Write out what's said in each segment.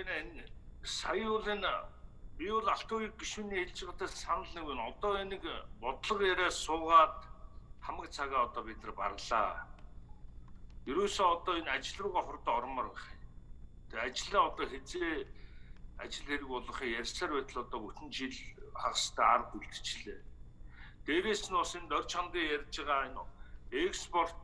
энэ сая бол энэ би бол алт үеийн гишүүний хэлж байгаатай санал нэг нь одоо энэ бодлого яриа суугаад хамаг цагаа одоо бид нар барлаа. Ерөөсөө одоо энэ ажил руугаа хурдан ормоор байх. Тэгээ ажлаа одоо хизээ ажил хэрэг болгохын ярьсаар байтал одоо бүтэн жил хагастай арга үлдчихлээ. Дээрээс нь бас энэ орч хандын ярьж байгаа энэ экспорт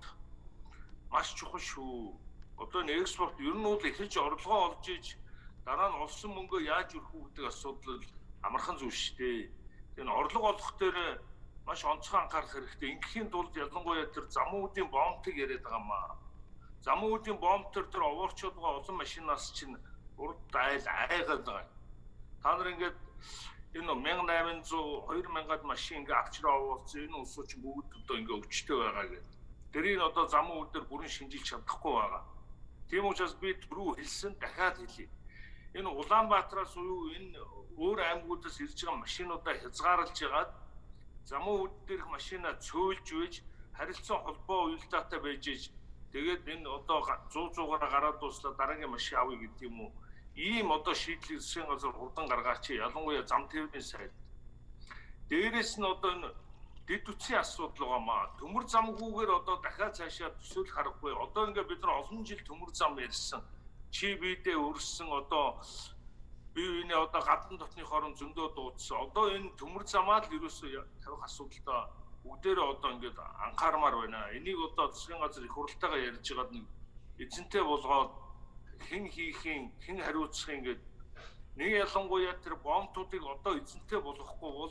маш чухал шүү. Одоо энэ экспорт ер нь бол эхэлж орлогоо олж иж дараа нь олсон мөнгөө яаж өрөх үү гэдэг асуудал амархан зүйл шүү дээ. Энэ орлого олох дээр маш онцгой анхаарах хэрэгтэй. Ингээхийн тулд ялангуяа тэр замуудын бомтыг яриад байгаа маа. Замуудын бомтер тэр овоорчуудгаа олон машинаас чинь урд айгаад байгаа. Та нар ингээд энэ 1800 2000-ад машин ингээ авчраа овоорсон энэ усуу чинь бүгд одоо ингээ өвчтэй байгаа гэдэг. Тэрийг одоо замууд дээр бүрэн шинжилж чадахгүй байгаа. Тийм учраас би түрүү хэлсэн дахиад хэлье. Энэ Улаанбаатараас уу энэ өөр аймагуудаас ирж байгаа машинуудаа хязгаарлаж ягаад замууд дээрх машина цөөлж үйж харилцан холбоо уялдаатай байж иж тэгээд энэ одоо 100-100-аараа гараад дуслаа дараагийн машин авъя гэдэг юм уу. Ийм одоо шийдлийг засгийн газар хурдан гаргаач. Ялангуяа зам тээврийн сайд. Дээрээс нь одоо энэ дэд үтсийн асуудал байгаамаа. Төмөр замгүйгээр одоо дахиад цаашаа төсөөлөх аргагүй. Одоо ингээ бид нар олон жил төмөр зам ярьсан. Чи бидээ өрсөн одоо бие биенээ одоо гадна дотны хорон зөндөө дуудсан. Одоо энэ төмөр замаа л ерөөсөө тавих асуудалтай бүгдээрээ одоо ингээд анхаармаар байна. Энийг одоо засгийн газар их хуралтайгаа ярьж байгаад нэг эзэнтэй болгоод хэн хийхийн, хэн хариуцахын ингээд нэг ялангуяа тэр бомтуудыг одоо эзэнтэй болгохгүй бол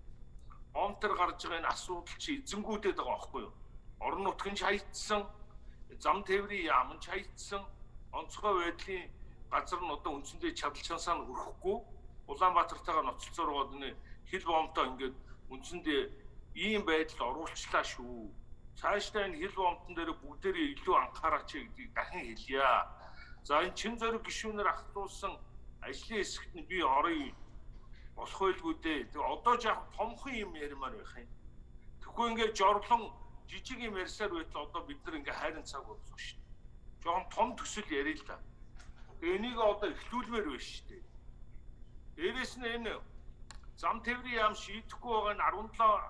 бомтер гарч байгаа энэ асуудал чи эзэнгүүдэд байгаа байхгүй юу? Орон нутгийн ч хаягдсан, зам тээврийн яам нь ч хаягдсан, онцгой байдлын газар нь одоо үндсэндээ чадал чансаа нь өрөхгүй Улаанбаатартайгаа ноцолцооргоод энэ хил бомтоо ингээд үндсэндээ ийм байдалд оруулчлаа шүү. Цаашдаа энэ хил бомтон дээр бүгдээрээ илүү анхаараач гэдгийг дахин хэлье. За энэ чин зориг гишүүнээр ахтуулсан ажлын хэсэгт нь би оръё болох байлгүй дээ. Тэг одоо жаах томхон юм ярмаар байх юм. Тэгэхгүй ингээд жорлон жижиг юм ярьсаар байтал одоо бид нар ингээд хайрын цаг болох шүү. Жохон том төсөл ярил л да. Энийг одоо эхлүүлмээр байна шүү дээ. Дээрээс нь энэ зам тээврийн яам шийдэхгүй байгаа нь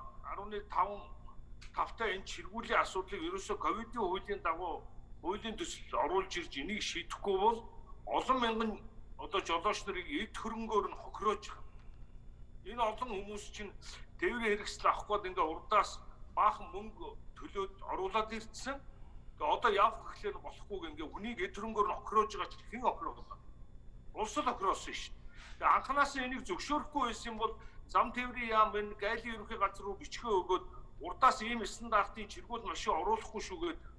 17.5-5-та энэ чиргүүлийн асуудлыг ерөөсөө ковидын хуулийн дагуу хуулийн төсөл оруулж ирж энийг шийдэхгүй бол олон мянган одоо жолооч нарыг эд хөрөнгөөр нь хохироож байгаа. Энэ олон хүмүүс чинь тээврийн хэрэгсэл авах гээд ингээ урдаас баахан мөнгө төлөөд оруулаад ирсэн. Тэгээ одоо явах гэхлээр болохгүй ингээ хүнийг эд хөрөнгөөр нь хохироож байгаа чинь хэн хохироолаа? Улс л хохироолсон шүү. Тэгээ анханасаа энийг зөвшөөрөхгүй байсан бол зам тээврийн яам энэ гайлын ерөнхий газар руу бичгээ өгөөд урдаас ийм стандартын чиргүүл машин оруулахгүй шүүгээд